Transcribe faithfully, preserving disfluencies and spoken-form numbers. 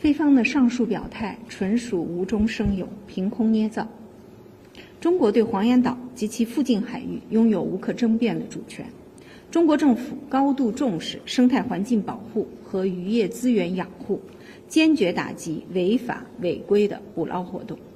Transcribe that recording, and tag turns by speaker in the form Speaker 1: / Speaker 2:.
Speaker 1: 菲方的上述表态纯属无中生有、凭空捏造。中国对黄岩岛及其附近海域拥有无可争辩的主权。中国政府高度重视生态环境保护和渔业资源养护，坚决打击违法违规的捕捞活动。